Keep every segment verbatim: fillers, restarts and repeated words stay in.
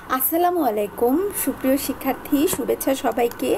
আসসালামু আলাইকুম সুপ্রিয় শিক্ষার্থী, শুভেচ্ছা সবাইকে।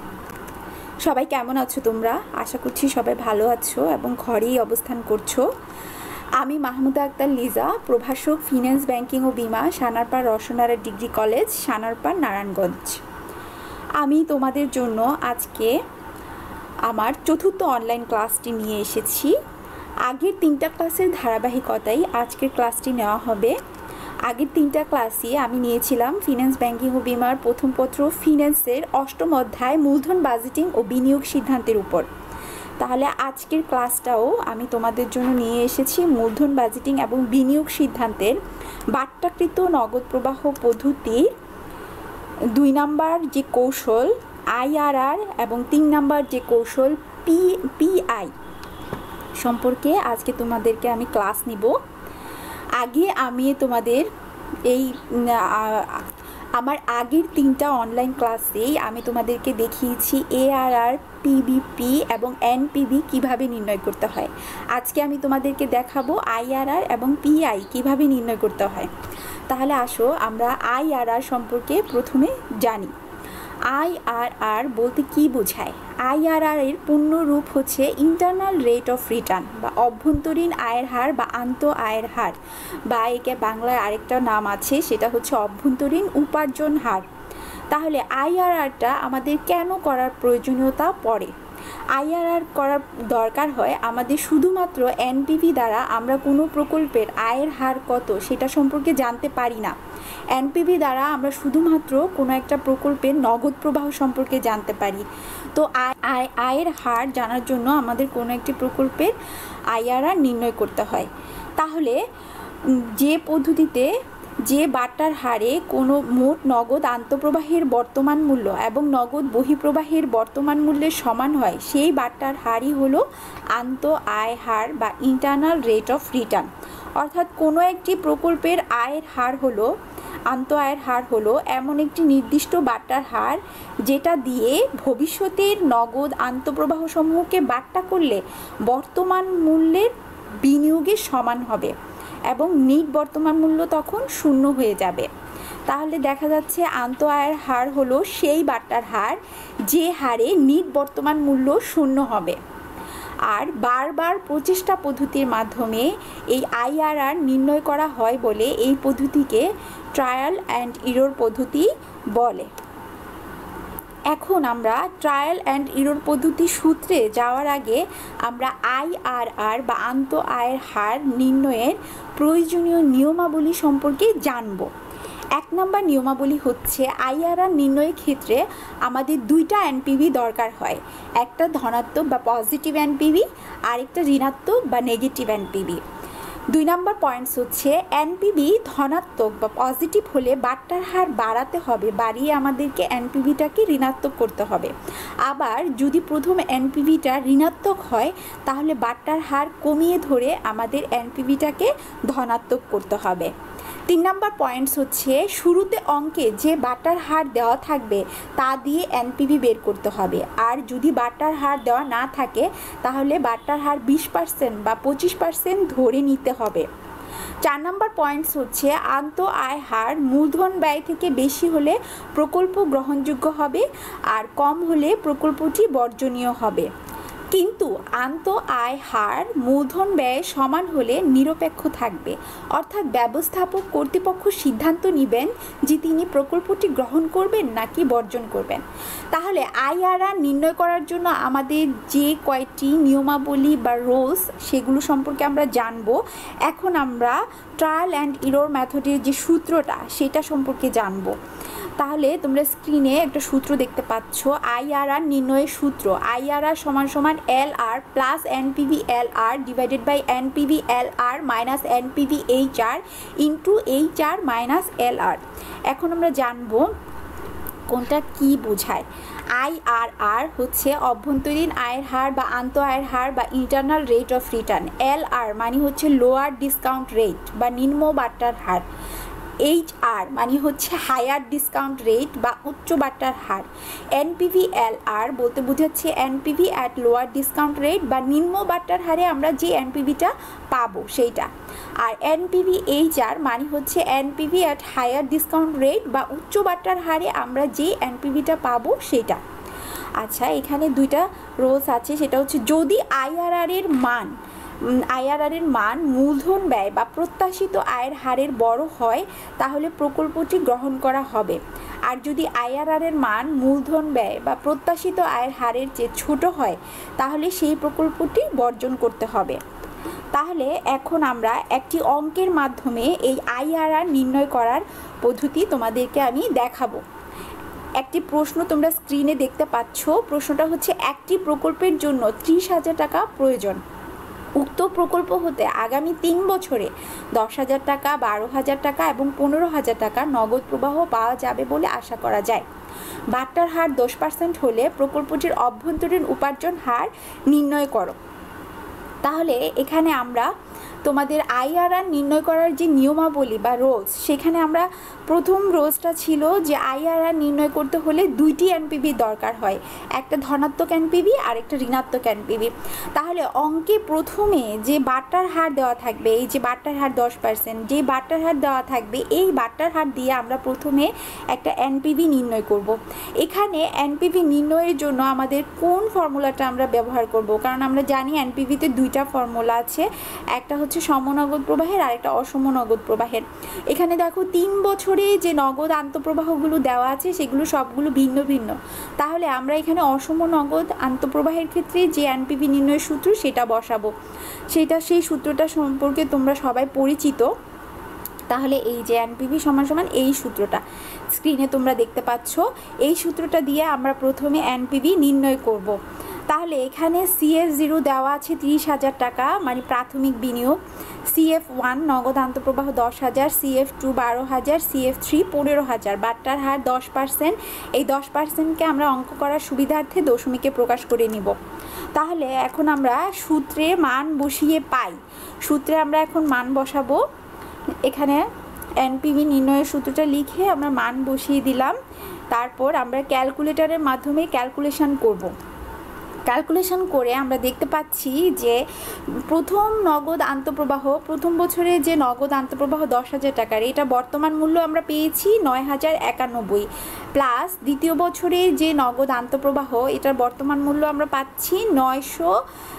সবাই কেমন আছো তোমরা? আশা করছি সবাই ভালো আছো এবং ঘরেই অবস্থান করছো। আমি মাহমুদা আক্তার লিজা, প্রভাষক ফিন্যান্স ব্যাংকিং ও বিমা, সানারপাড় রসনারা ডিগ্রি কলেজ, সানারপাড় নারায়ণগঞ্জ। আমি তোমাদের জন্য আজকে আমার চতুর্থ অনলাইন ক্লাসটি নিয়ে এসেছি। আগের তিনটা ক্লাসের ধারাবাহিকতায় আজকের ক্লাসটি নেওয়া হবে। আগের তিনটা ক্লাসে আমি নিয়েছিলাম ফিন্যান্স ব্যাংকিং ও বিমার প্রথম পত্র ফিন্যান্সের অষ্টম অধ্যায় মূলধন বাজেটিং ও বিনিয়োগ সিদ্ধান্তের উপর। তাহলে আজকের ক্লাসটাও আমি তোমাদের জন্য নিয়ে এসেছি মূলধন বাজেটিং এবং বিনিয়োগ সিদ্ধান্তের বাট্টাকৃত নগদ প্রবাহ পদ্ধতির দুই নাম্বার যে কৌশল আইআরআর এবং তিন নাম্বার যে কৌশল পি পিআই সম্পর্কে আজকে তোমাদেরকে আমি ক্লাস নিব। আগে আমি তোমাদের এই আমার আগের তিনটা অনলাইন ক্লাসেই আমি তোমাদেরকে দেখিয়েছি এআরআর, পিবিপি এবং এনপিবি কিভাবে নির্ণয় করতে হয়। আজকে আমি তোমাদেরকে দেখাবো আইআরআর এবং পিআই কিভাবে নির্ণয় করতে হয়। তাহলে আসো আমরা আইআরআর সম্পর্কে প্রথমে জানি। আইআরআর বলতে কি বোঝায়? আইআরআর এর পূর্ণ রূপ হচ্ছে ইন্টারনাল রেট অফ রিটার্ন বা অভ্যন্তরীণ আয়ের হার বা আন্ত আয়ের হার, বা একে বাংলায় আরেকটা নাম আছে, সেটা হচ্ছে অভ্যন্তরীণ উপার্জন হার। তাহলে আইআরআরটা আমাদের কেন করার প্রয়োজনীয়তা পড়ে? আইআরআর করার দরকার হয় আমাদের শুধুমাত্র এনপিভি দ্বারা আমরা কোনো প্রকল্পের আয়ের হার কত সেটা সম্পর্কে জানতে পারি না। এনপিভি দ্বারা আমরা শুধুমাত্র কোনো একটা প্রকল্পের নগদ প্রবাহ সম্পর্কে জানতে পারি। তো আয় আয়ের হার জানার জন্য আমাদের কোনো একটি প্রকল্পের আইআরআর নির্ণয় করতে হয়। তাহলে যে পদ্ধতিতে যে বাট্টার হারে কোনো মোট নগদ আন্তঃপ্রবাহের বর্তমান মূল্য এবং নগদ বহিঃপ্রবাহের বর্তমান মূল্যের সমান হয়, সেই বাট্টার হারই হলো আন্ত আয় হার বা ইন্টারনাল রেট অফ রিটার্ন। অর্থাৎ কোনো একটি প্রকল্পের আয়ের হার হলো আন্ত আয়ের হার হলো এমন একটি নির্দিষ্ট বাট্টার হার যেটা দিয়ে ভবিষ্যতের নগদ আন্তঃপ্রবাহ সমূহকে বাট্টা করলে বর্তমান মূল্যের বিনিয়োগের সমান হবে এবং নিট বর্তমান মূল্য তখন শূন্য হয়ে যাবে। তাহলে দেখা যাচ্ছে আন্ত আয়ের হার হলো সেই বাট্টার হার যে হারে নিট বর্তমান মূল্য শূন্য হবে। আর বারবার প্রচেষ্টা পদ্ধতির মাধ্যমে এই আইআরআর নির্ণয় করা হয় বলে এই পদ্ধতিকে ট্রায়াল অ্যান্ড এরর পদ্ধতি বলে। এখন আমরা ট্রায়াল অ্যান্ড এরর পদ্ধতি সূত্রে যাওয়ার আগে আমরা আইআরআর বা আন্ত আয়ের হার নির্ণয়ের প্রয়োজনীয় নিয়মাবলী সম্পর্কে জানব। এক নম্বর নিয়মাবলী হচ্ছে আইআরআর নির্ণয়ের ক্ষেত্রে আমাদের দুইটা এনপিভি দরকার হয়, একটা ধনাত্মক বা পজিটিভ এনপিভি আর একটা ঋণাত্মক বা নেগেটিভ এনপিভি। দুই নম্বর পয়েন্টস হচ্ছে এনপিভি ধনাত্মক বা পজিটিভ হলে বাট্টার হার বাড়াতে হবে, বাড়িয়ে আমাদেরকে এনপিভিটাকে ঋণাত্মক করতে হবে। আবার যদি প্রথম এনপিভিটা ঋণাত্মক হয় তাহলে বাট্টার হার কমিয়ে ধরে আমাদের এনপিভিটাকে ধনাত্মক করতে হবে। তিন নম্বর পয়েন্টস হচ্ছে শুরুতে অঙ্কে যে বাট্টার হার দেওয়া থাকবে তা দিয়ে এনপিভি বের করতে হবে, আর যদি বাট্টার হার দেওয়া না থাকে তাহলে বাট্টার হার বিশ পার্সেন্ট বা পঁচিশ পার্সেন্ট ধরে নিতে হবে। চার নম্বর পয়েন্টস হচ্ছে আন্ত আয় হার মূলধন ব্যয় থেকে বেশি হলে প্রকল্প গ্রহণযোগ্য হবে আর কম হলে প্রকল্পটি বর্জনীয় হবে। কিন্তু আন্ত আয় হার মূলধন ব্যয় সমান হলে নিরপেক্ষ থাকবে, অর্থাৎ ব্যবস্থাপক কর্তৃপক্ষ সিদ্ধান্ত নেবেন যে তিনি প্রকল্পটি গ্রহণ করবেন নাকি বর্জন করবেন। তাহলে আইআরআর নির্ণয় করার জন্য আমাদের যে কয়টি নিয়মাবলী বা রুলস সেগুলো সম্পর্কে আমরা জানব। এখন আমরা ট্রায়াল অ্যান্ড এরর মেথডের যে সূত্রটা সেটা সম্পর্কে জানব। তাহলে তোমরা স্ক্রিনে একটা সূত্র দেখতে পাচ্ছ, আইআরআর নির্ণয়ের সূত্র। আইআরআর সমান সমান L R plus NPV L R divided by NPV L R minus NPV H R into H R minus L R. এখন আমরা জানবো কোনটা কি বোঝায়। আইআরআর হচ্ছে অভ্যন্তরীণ আয়ের হার বা আন্ত আয়ের হার বা internal rate of return. L R মানে হচ্ছে লোয়ার ডিসকাউন্ট রেট বা নিম্ন বাট্টার হার। এইচ আর মানে হচ্ছে হায়ার ডিসকাউন্ট রেট বা উচ্চ বাট্টার হার। এনপিভি এল আর বলতে বোঝাচ্ছে NPV at lower discount rate বা নিম্ন বাট্টার হারে আমরা যে এনপিভিটা পাবো সেইটা। আর এনপিভি এইচ আর মানে হচ্ছে NPV at higher discount rate বা উচ্চ বাট্টার হারে আমরা যে এনপিভিটা পাবো সেটা। আচ্ছা, এখানে দুইটা রোলস আছে, সেটা হচ্ছে যদি আইআরআর এর মান আইআরআর এর মান মূলধন ব্যয় বা প্রত্যাশিত আয়ের হারের বড় হয় তাহলে প্রকল্পটি গ্রহণ করা হবে, আর যদি আইআরআর এর মান মূলধন ব্যয় বা প্রত্যাশিত আয়ের হারের চেয়ে ছোট হয় তাহলে সেই প্রকল্পটি বর্জন করতে হবে। তাহলে এখন আমরা একটি অঙ্কের মাধ্যমে এই আইআরআর নির্ণয় করার পদ্ধতি তোমাদেরকে আমি দেখাবো। একটি প্রশ্ন তোমরা স্ক্রিনে দেখতে পাচ্ছ। প্রশ্নটা হচ্ছে একটি প্রকল্পের জন্য ত্রিশ হাজার টাকা প্রয়োজন। উক্ত প্রকল্প হতে আগামী তিন বছরে দশ হাজার টাকা, বারো হাজার টাকা এবং পনেরো হাজার টাকা নগদ প্রবাহ পাওয়া যাবে বলে আশা করা যায়। বাট্টার হার দশ পার্সেন্ট হলে প্রকল্পটির অভ্যন্তরীণ উপার্জন হার নির্ণয় করো। তাহলে এখানে আমরা তোমাদের আইআরআর নির্ণয় করার যে নিয়মাবলী বা রোলস, সেখানে আমরা প্রথম রোলসটা ছিল যে আইআরআর নির্ণয় করতে হলে দুইটি এনপিভি দরকার হয়, একটা ধনাত্মক এনপিভি আর একটা ঋণাত্মক এনপিভি। তাহলে অঙ্কে প্রথমে যে বাট্টার হার দেওয়া থাকবে, এই যে বাট্টার হার দশ পার্সেন্ট যে বাট্টার হার দেওয়া থাকবে, এই বাট্টার হার দিয়ে আমরা প্রথমে একটা এনপিভি নির্ণয় করব। এখানে এনপিভি নির্ণয়ের জন্য আমাদের কোন ফর্মুলাটা আমরা ব্যবহার করব, কারণ আমরা জানি এনপিভিতে দুইটা ফর্মুলা আছে, একটা হচ্ছে সমনগদ প্রবাহের আর একটা অসম নগদ প্রবাহের। এখানে দেখো তিন বছরে যে নগদ আন্তঃপ্রবাহগুলো দেওয়া আছে সেগুলো সবগুলো ভিন্ন ভিন্ন। তাহলে আমরা এখানে অসম নগদ আন্তঃপ্রবাহের ক্ষেত্রে যে এনপিভি নির্ণয়ের সূত্র সেটা বসাবো, সেটা সেই সূত্রটা সম্পর্কে তোমরা সবাই পরিচিত। তাহলে এই যে এনপিভি সমান সমান এই সূত্রটা স্ক্রিনে তোমরা দেখতে পাচ্ছ, এই সূত্রটা দিয়ে আমরা প্রথমে এনপিভি নির্ণয় করব। তাহলে এখানে সিএফ জিরো দেওয়া আছে তিরিশ হাজার টাকা মানে প্রাথমিক বিনিয়োগ, সিএফ ওয়ান নগদ আন্তঃপ্রবাহ দশ হাজার, সিএফ টু বারো হাজার, সিএফ থ্রি পনেরো হাজার। বাট্টার হার দশ পার্সেন্ট। এই দশ পার্সেন্টকে আমরা অঙ্ক করার সুবিধার্থে দশমিকে প্রকাশ করে নিব। তাহলে এখন আমরা সূত্রে মান বসিয়ে পাই, সূত্রে আমরা এখন মান বসাবো। এখানে এনপিভি নির্ণয়ের সূত্রটা লিখে আমরা মান বসিয়ে দিলাম। তারপর আমরা ক্যালকুলেটরের মাধ্যমে ক্যালকুলেশন করব। ক্যালকুলেশন করে আমরা দেখতে পাচ্ছি যে প্রথম নগদ আন্তঃপ্রবাহ, প্রথম বছরে যে নগদ আন্তঃপ্রবাহ দশ হাজার টাকার, এটা বর্তমান মূল্য আমরা পেয়েছি নয় হাজার একানব্বই, প্লাস দ্বিতীয় বছরে যে নগদ আন্তঃপ্রবাহ, এটার বর্তমান মূল্য আমরা পাচ্ছি নয়শো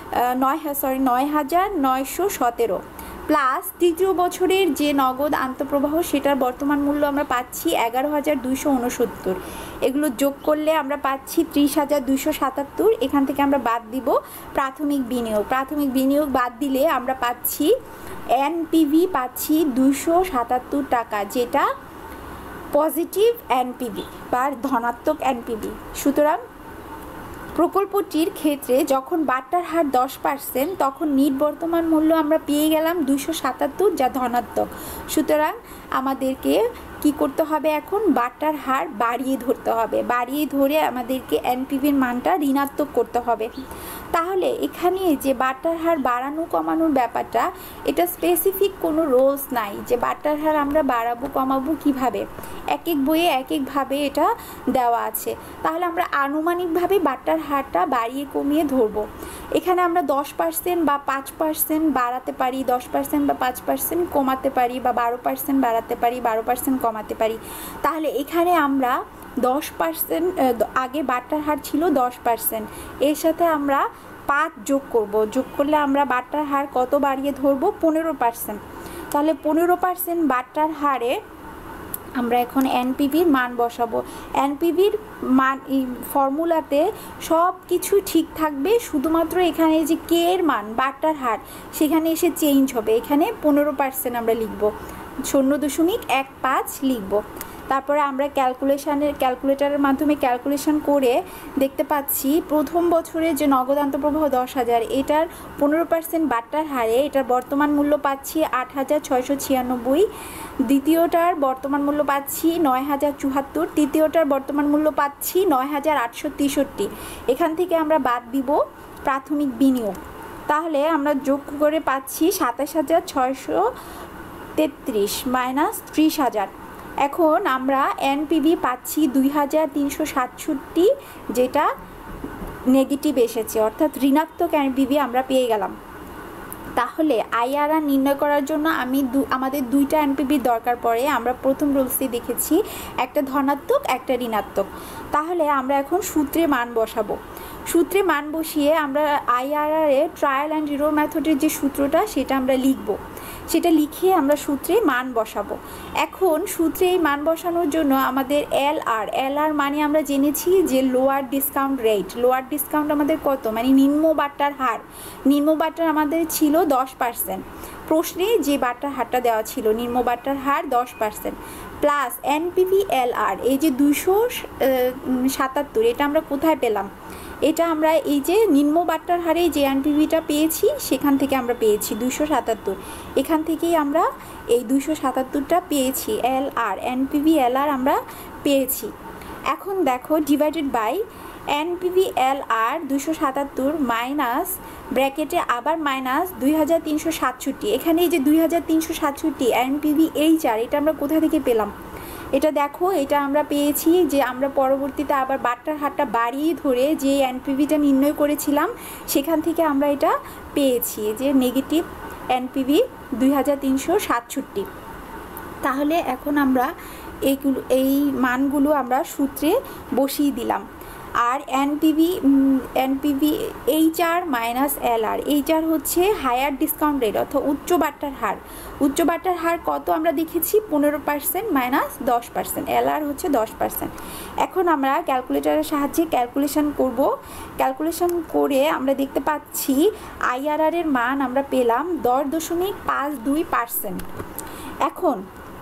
নয় সরি নয় হাজার নয়শো সতেরো, প্লাস তৃতীয় বছরের যে নগদ আন্তঃপ্রবাহ সেটার বর্তমান মূল্য আমরা পাচ্ছি এগারো হাজার দুইশো উনসত্তর। এগুলো যোগ করলে আমরা পাচ্ছি ত্রিশ হাজার দুইশো সাতাত্তর। এখান থেকে আমরা বাদ দিব প্রাথমিক বিনিয়োগ। প্রাথমিক বিনিয়োগ বাদ দিলে আমরা পাচ্ছি এনপিভি পাচ্ছি দুইশো সাতাত্তর টাকা, যেটা পজিটিভ এনপিভি বা ধনাত্মক এনপিভি। সুতরাং প্রকল্পটির ক্ষেত্রে যখন বাট্টার হার দশ পার্সেন্ট তখন নিট বর্তমান মূল্য আমরা পেয়ে গেলাম দুইশো সাতাত্তর, যা ধনাত্মক। সুতরাং আমাদেরকে কি করতে হবে, এখন বাট্টার হার বাড়িয়ে ধরতে হবে, বাড়িয়ে ধরে আমাদেরকে এনপিভির মানটা ঋণাত্মক করতে হবে। তাহলে এখানে যে বাট্টার হার বাড়ানো কমানোর ব্যাপারটা, এটা স্পেসিফিক কোনো রোলস নাই যে বাট্টার হার আমরা বাড়াবো কমাবো কিভাবে, এক এক বইয়ে এক একভাবে এটা দেওয়া আছে। তাহলে আমরা আনুমানিকভাবে বাট্টার হারটা বাড়িয়ে কমিয়ে ধরবো। এখানে আমরা দশ পার্সেন্ট বা পাঁচ পার্সেন্ট বাড়াতে পারি, দশ পার্সেন্ট বা পাঁচ পার্সেন্ট কমাতে পারি, বা বারো পার্সেন্ট বাড়াতে পারি, বারো পার্সেন্ট কমাতে পারি। তাহলে এখানে আমরা দশ পার্সেন্ট, আগে বাট্টার হার ছিল দশ পার্সেন্ট, এর সাথে আমরা পাঁচ যোগ করব, যোগ করলে আমরা বাট্টার হার কত বাড়িয়ে ধরবো, পনেরো পার্সেন্ট। তাহলে পনেরো পার্সেন্ট বাট্টার হারে আমরা এখন এনপিভির মান বসাবো। এনপিভির মান এই ফর্মুলাতে সব কিছু ঠিক থাকবে, শুধুমাত্র এখানে যে কে এর মান বাট্টার হার সেখানে এসে চেঞ্জ হবে। এখানে পনেরো পার্সেন্ট আমরা লিখব, শূন্য দশমিক এক পাঁচ লিখব। তারপরে আমরা ক্যালকুলেশানের ক্যালকুলেটারের মাধ্যমে ক্যালকুলেশন করে দেখতে পাচ্ছি প্রথম বছরে যে নগদ আন্তঃপ্রবাহ দশ হাজার, এটার পনেরো পার্সেন্ট বাট্টার হারে এটার বর্তমান মূল্য পাচ্ছি আট হাজার ছয়শো ছিয়ানব্বই, দ্বিতীয়টার বর্তমান মূল্য পাচ্ছি নয় হাজার চুয়াত্তর, তৃতীয়টার বর্তমান মূল্য পাচ্ছি নয় হাজার আটশো তেষট্টি। এখান থেকে আমরা বাদ দিব প্রাথমিক বিনিয়োগ। তাহলে আমরা যোগ করে পাচ্ছি সাতাশ হাজার ছয়শো তেত্রিশ মাইনাস ত্রিশ হাজার। এখন আমরা এনপিভি পাচ্ছি দুই হাজার তিনশো সাতষট্টি, যেটা নেগেটিভ এসেছে, অর্থাৎ ঋণাত্মক এনপিভি আমরা পেয়ে গেলাম। তাহলে আইআরআর নির্ণয় করার জন্য আমি দু আমাদের দুইটা এনপিভির দরকার পড়ে। আমরা প্রথম রুলসে দেখেছি একটা ধনাত্মক একটা ঋণাত্মক। তাহলে আমরা এখন সূত্রে মান বসাবো। সূত্রে মান বসিয়ে আমরা আইআরআরে ট্রায়াল অ্যান্ড এরর মেথডের যে সূত্রটা সেটা আমরা লিখব। সেটা লিখে আমরা সূত্রে মান বসাবো। এখন সূত্রে এই মান বসানোর জন্য আমাদের এল আর এল আর মানে আমরা জেনেছি যে lower discount rate. Lower discount আমাদের কত, মানে নিম্ন বাট্টার হার। নিম্ন বাট্টার আমাদের ছিল দশ পার্সেন্ট। প্রশ্নে যে বাট্টার হারটা দেওয়া ছিল নিম্ন বাট্টার হার দশ percent plus NPV L R এই যে দুইশো সাতাত্তর, এটা আমরা কোথায় পেলাম? এটা আমরা এই যে নিম্ন বাট্টার হারে যে এনপিভিটা পেয়েছি সেখান থেকে আমরা পেয়েছি দুইশো সাতাত্তর। এখান থেকেই আমরা এই দুইশো সাতাত্তরটা পেয়েছি, এল আর এনপিভি এল আর আমরা পেয়েছি। এখন দেখো divided by NPV L R দুইশো সাতাত্তর মাইনাস ব্র্যাকেটে আবার মাইনাস দুই হাজার তিনশো সাতষট্টি। এখানে এই যে দুই হাজার তিনশো সাতষট্টি এনপিভি এইচ আর, এটা আমরা কোথা থেকে পেলাম? এটা দেখো, এটা আমরা পেয়েছি যে আমরা পরবর্তীতে আবার বাট্টার হারটা বাড়িয়ে ধরে যে এনপিভিটা নির্ণয় করেছিলাম সেখান থেকে আমরা এটা পেয়েছি যে নেগেটিভ এনপিভি দুই হাজার তিনশো সাতষট্টি। তাহলে এখন আমরা এইগুলো এই মানগুলো আমরা সূত্রে বসিয়ে দিলাম। আর NPV NPV H R minus L R, H R হচ্ছে হায়ার ডিসকাউন্ট রেট অর্থাৎ উচ্চ বাট্টার হার। উচ্চ বাট্টার হার কত আমরা দেখেছি? পনেরো পার্সেন্ট মাইনাস দশ পার্সেন্ট, এল আর হচ্ছে দশ পার্সেন্ট। এখন আমরা ক্যালকুলেটরের সাহায্যে ক্যালকুলেশন করব। ক্যালকুলেশন করে আমরা দেখতে পাচ্ছি আইআরআর এর মান আমরা পেলাম দশ দশমিক পাঁচ দুই পার্সেন্ট। এখন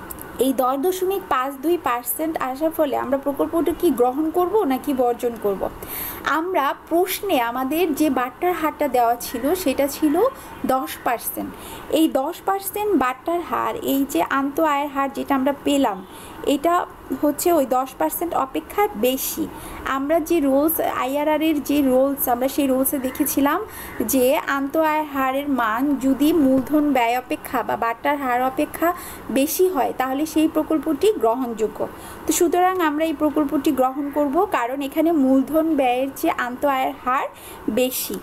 এই দশ দশমিক পাঁচ দুই পার্সেন্ট আসার ফলে আমরা প্রকল্পটা কি গ্রহণ করব নাকি বর্জন করব? আমরা প্রশ্নে আমাদের যে বাট্টার হারটা দেওয়া ছিল সেটা ছিল দশ পার্সেন্ট। এই দশ পার্সেন্ট বাট্টার হার, এই যে আন্ত আয়ের হার যেটা আমরা পেলাম, এটা হচ্ছে ওই দশ পার্সেন্ট অপেক্ষা বেশি। আমরা যে রোলস আইআরআরের যে রোলস আমরা সেই রোলসে দেখেছিলাম যে আন্ত আয়ের হারের মান যদি মূলধন ব্যয় অপেক্ষা বা বাট্টার হার অপেক্ষা বেশি হয় তাহলে সেই প্রকল্পটি গ্রহণযোগ্য। তো সুতরাং আমরা এই প্রকল্পটি গ্রহণ করব, কারণ এখানে মূলধন ব্যয়ের চেয়ে আন্ত আয়ের হার বেশি।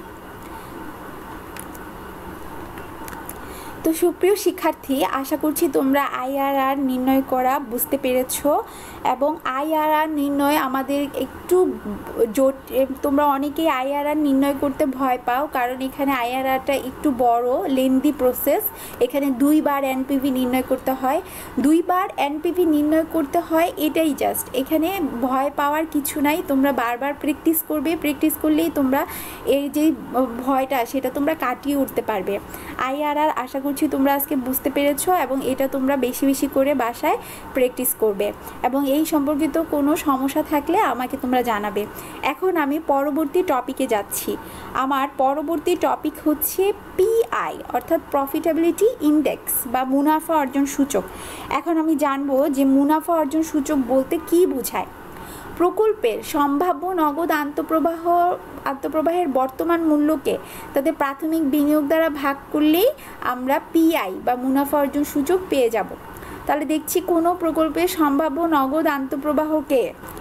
তো সুপ্রিয় শিক্ষার্থী, আশা করছি তোমরা আইআরআর নির্ণয় করা বুঝতে পেরেছো। এবং আইআরআর নির্ণয় আমাদের একটু জোট, তোমরা অনেকেই আইআরআর নির্ণয় করতে ভয় পাও, কারণ এখানে আইআরআরটা একটু বড় লেন্দি প্রসেস। এখানে দুইবার এনপিভি নির্ণয় করতে হয়। দুইবার এনপিভি নির্ণয় করতে হয়, এটাই জাস্ট। এখানে ভয় পাওয়ার কিছু নাই, তোমরা বারবার প্র্যাকটিস করবে। প্র্যাকটিস করলেই তোমরা এই যে ভয়টা সেটা তোমরা কাটিয়ে উঠতে পারবে। আইআরআর আশা করছি তোমরা আজকে বুঝতে পেরেছো এবং এটা তোমরা বেশি বেশি করে বাসায় প্র্যাকটিস করবে। এবং এই সম্পর্কিত কোনো সমস্যা থাকলে আমাকে তোমরা জানাবে। এখন আমি পরবর্তী টপিকে যাচ্ছি। আমার পরবর্তী টপিক হচ্ছে পিআই অর্থাৎ প্রফিটেবিলিটি ইন্ডেক্স বা মুনাফা অর্জন সূচক। এখন আমি জানবো যে মুনাফা অর্জন সূচক বলতে কি বোঝায়। প্রকল্পের সম্ভাব্য নগদ আন্তঃপ্রবাহ আন্তঃপ্রবাহের বর্তমান মূল্যকে তাদের প্রাথমিক বিনিয়োগ দ্বারা ভাগ করলেই আমরা পিআই বা মুনাফা অর্জন সূচক পেয়ে যাব। তাহলে দেখছি কোনো প্রকল্পের সম্ভাব্য নগদ আন্তঃপ্রবাহকে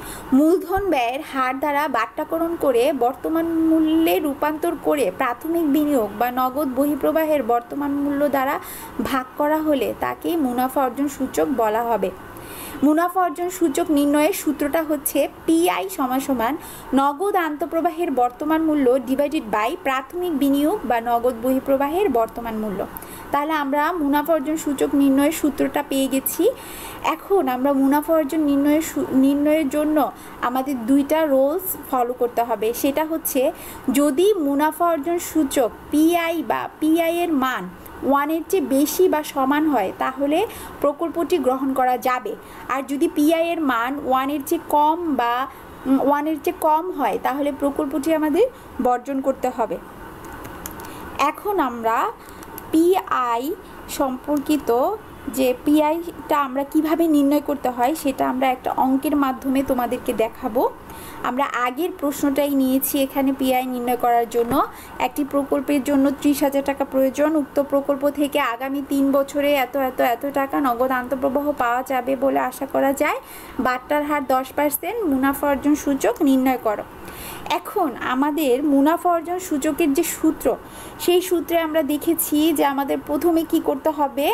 মূলধন ব্যয়ের হার দ্বারা বাট্টাকরণ করে বর্তমান মূল্যে রূপান্তর করে প্রাথমিক বিনিয়োগ বা নগদ বহিঃপ্রবাহের বর্তমান মূল্য দ্বারা ভাগ করা হলে তাকে মুনাফা অর্জন সূচক বলা হবে। মুনাফা অর্জন সূচক নির্ণয়ের সূত্রটা হচ্ছে পিআই সমান সমান নগদ আন্তঃপ্রবাহের বর্তমান মূল্য ডিভাইডেড বাই প্রাথমিক বিনিয়োগ বা নগদ বহিঃপ্রবাহের বর্তমান মূল্য। তাহলে আমরা মুনাফা অর্জন সূচক নির্ণয়ের সূত্রটা পেয়ে গেছি। এখন আমরা মুনাফা অর্জন নির্ণয়ের নির্ণয়ের জন্য আমাদের দুইটা রুলস ফলো করতে হবে। সেটা হচ্ছে যদি মুনাফা অর্জন সূচক পিআই বা পিআই এর মান ওয়ানের চেয়ে বেশি বা সমান হয় তাহলে প্রকল্পটি গ্রহণ করা যাবে। আর যদি পিআই এর মান ওয়ানের চেয়ে কম বা ওয়ানের চেয়ে কম হয় তাহলে প্রকল্পটি আমাদের বর্জন করতে হবে। এখন আমরা পিআই সম্পর্কিত যে পিআইটা আমরা কিভাবে নির্ণয় করতে হয় সেটা আমরা একটা অঙ্কের মাধ্যমে তোমাদেরকে দেখাবো। আমরা আগের প্রশ্নটাই নিয়েছি এখানে পিআই নির্ণয় করার জন্য। একটি প্রকল্পের জন্য ত্রিশ হাজার টাকা প্রয়োজন। উক্ত প্রকল্প থেকে আগামী তিন বছরে এত এত এত টাকা নগদ আন্তঃপ্রবাহ পাওয়া যাবে বলে আশা করা যায়। বাট্টার হার দশ পার্সেন্ট। মুনাফা অর্জন সূচক নির্ণয় করো। এখন আমাদের মুনাফা অর্জন সূচকের যে সূত্র, সেই সূত্রে আমরা দেখেছি যে আমাদের প্রথমে কি করতে হবে,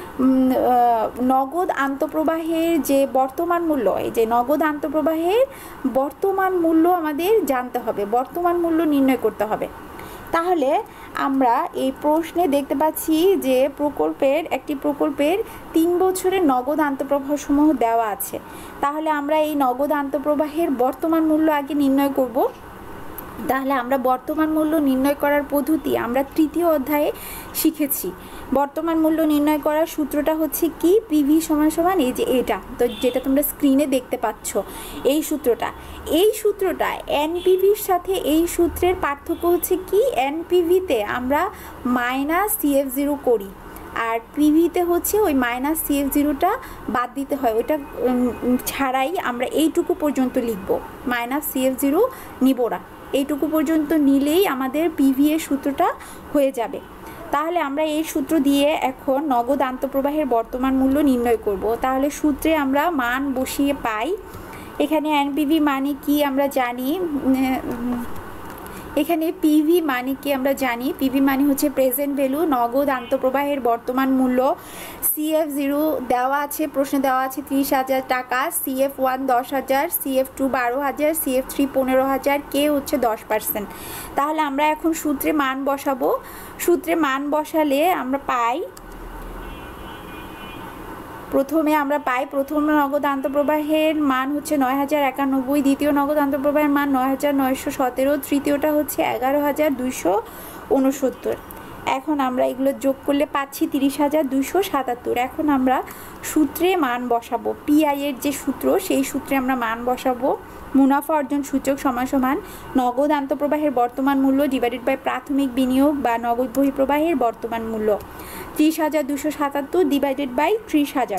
নগদ আন্তঃপ্রবাহের যে বর্তমান মূল্য, এই যে নগদ আন্তঃপ্রবাহের বর্তমান মূল্য আমাদের জানতে হবে, বর্তমান মূল্য নির্ণয় করতে হবে। তাহলে আমরা এই প্রশ্নে দেখতে পাচ্ছি যে প্রকল্পের একটি প্রকল্পের তিন বছরের নগদ আন্তঃপ্রবাহ সমূহ দেওয়া আছে। তাহলে আমরা এই নগদ আন্তঃপ্রবাহের বর্তমান মূল্য আগে নির্ণয় করব। তাহলে আমরা বর্তমান মূল্য নির্ণয় করার পদ্ধতি আমরা তৃতীয় অধ্যায়ে শিখেছি। বর্তমান মূল্য নির্ণয় করার সূত্রটা হচ্ছে কি, পিভি সমান সমান এই যে এটা, তো যেটা তোমরা স্ক্রিনে দেখতে পাচ্ছ এই সূত্রটা। এই সূত্রটা এনপিভির সাথে এই সূত্রের পার্থক্য হচ্ছে কি, এনপিভিতে আমরা মাইনাস সিএফ জিরো করি, আর পিভিতে হচ্ছে ওই মাইনাস সিএফ জিরোটা বাদ দিতে হয়, ওইটা ছাড়াই আমরা এইটুকু পর্যন্ত লিখব, মাইনাস সিএফ জিরো নিব না, এইটুকু পর্যন্ত নিলেই আমাদের পিভি এর সূত্রটা হয়ে যাবে। তাহলে আমরা এই সূত্র দিয়ে এখন নগদ আন্তঃপ্রবাহের বর্তমান মূল্য নির্ণয় করব। তাহলে সূত্রে আমরা মান বসিয়ে পাই। এখানে এনপিভি মানে কি আমরা জানি, এখানে পিভি মানে কি আমরা জানি, পিভি মানে হচ্ছে প্রেজেন্ট ভ্যালু, নগদ আন্তঃপ্রবাহের বর্তমান মূল্য। সিএফ জিরো দেওয়া আছে, প্রশ্নে দেওয়া আছে ত্রিশ হাজার টাকা, সিএফ ওয়ান দশ হাজার, সিএফ টু বারো হাজার, সিএফ থ্রি পনেরো হাজার, কে হচ্ছে দশ পার্সেন্ট। তাহলে আমরা এখন সূত্রে মান বসাবো। সূত্রে মান বসালে আমরা পাই, প্রথমে আমরা পাই প্রথম নগদ আন্তঃপ্রবাহের মান হচ্ছে নয় হাজার একানব্বই, দ্বিতীয় নগদ আন্তঃপ্রবাহের মান নয় হাজার নয়শো সতেরো, তৃতীয়টা হচ্ছে এগারো হাজার দুইশো উনসত্তর। এখন আমরা এগুলো যোগ করলে পাচ্ছি তিরিশ হাজার দুইশো সাতাত্তর। এখন আমরা সূত্রে মান বসাবো, পিআই এর যে সূত্র সেই সূত্রে আমরা মান বসাবো। মুনাফা অর্জন সূচক সমান সমান নগদ আন্তঃপ্রবাহের বর্তমান মূল্য ডিভাইডেড বাই প্রাথমিক বিনিয়োগ বা নগদ বহিঃপ্রবাহের বর্তমান মূল্য, ত্রিশ হাজার দুশো সাতাত্তর ডিভাইডেড বাই ত্রিশ হাজার।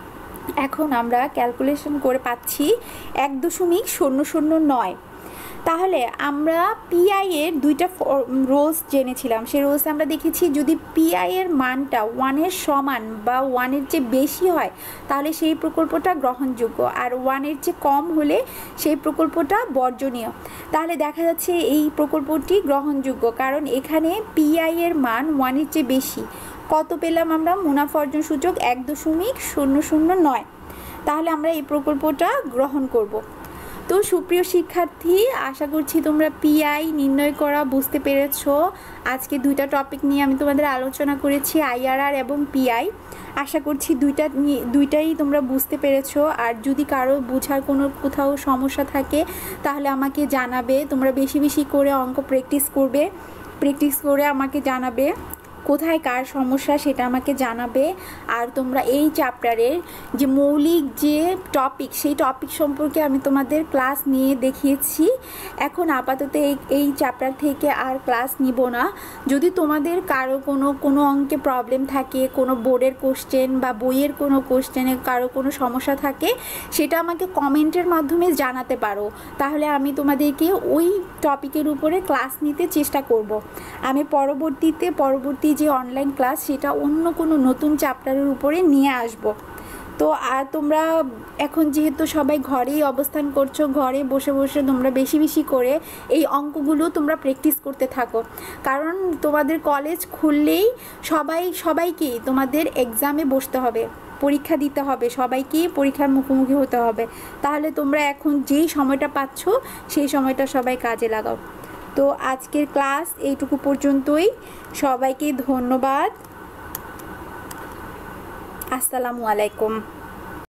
এখন আমরা ক্যালকুলেশন করে পাচ্ছি এক দশমিক শূন্য শূন্য নয়। তাহলে আমরা পিআই এর দুইটা রোলস জেনেছিলাম, সেই রোলস আমরা দেখেছি যদি পিআই এর মানটা ওয়ানের সমান বা ওয়ানের চেয়ে বেশি হয় তাহলে সেই প্রকল্পটা গ্রহণযোগ্য, আর ওয়ানের চেয়ে কম হলে সেই প্রকল্পটা বর্জনীয়। তাহলে দেখা যাচ্ছে এই প্রকল্পটি গ্রহণযোগ্য, কারণ এখানে পিআই এর মান ওয়ানের চেয়ে বেশি। কত পেলাম আমরা, মুনাফা অর্জন সূচক এক দশমিক শূন্য শূন্য নয়। তাহলে আমরা এই প্রকল্পটা গ্রহণ করব। তো সুপ্রিয় শিক্ষার্থী, আশা করছি তোমরা পিআই নির্ণয় করা বুঝতে পেরেছো। আজকে দুইটা টপিক নিয়ে আমি তোমাদের আলোচনা করেছি, আইআরআর এবং পিআই। আশা করছি দুইটা দুইটাই তোমরা বুঝতে পেরেছো। আর যদি কারো বোঝার কোনো কোথাও সমস্যা থাকে তাহলে আমাকে জানাবে। তোমরা বেশি বেশি করে অঙ্ক প্র্যাকটিস করবে, প্র্যাকটিস করে আমাকে জানাবে কোথায় কার সমস্যা সেটা আমাকে জানাবে। আর তোমরা এই চ্যাপ্টারের যে মৌলিক যে টপিক সেই টপিক সম্পর্কে আমি তোমাদের ক্লাস নিয়ে দেখিয়েছি। এখন আপাতত এই এই চ্যাপ্টার থেকে আর ক্লাস নিব না। যদি তোমাদের কারো কোনো কোনো অঙ্কে প্রবলেম থাকে, কোনো বোর্ডের কোশ্চেন বা বইয়ের কোনো কোশ্চেনে কারো কোনো সমস্যা থাকে, সেটা আমাকে কমেন্টের মাধ্যমে জানাতে পারো। তাহলে আমি তোমাদেরকে ওই টপিকের উপরে ক্লাস নিতে চেষ্টা করব। আমি পরবর্তীতে পরবর্তী যে অনলাইন ক্লাস সেটা অন্য কোনো নতুন চ্যাপ্টারের উপরে নিয়ে আসব। তো আর তোমরা এখন যেহেতু সবাই ঘরেই অবস্থান করছো, ঘরে বসে বসে তোমরা বেশি বেশি করে এই অঙ্কগুলো তোমরা প্র্যাকটিস করতে থাকো, কারণ তোমাদের কলেজ খুললেই সবাই সবাইকেই তোমাদের এক্সামে বসতে হবে, পরীক্ষা দিতে হবে, সবাইকেই পরীক্ষার মুখোমুখি হতে হবে। তাহলে তোমরা এখন যেই সময়টা পাচ্ছ সেই সময়টা সবাই কাজে লাগাও। তো আজকের ক্লাস এইটুকু পর্যন্তই। সবাইকে ধন্যবাদ। আসসালামু আলাইকুম।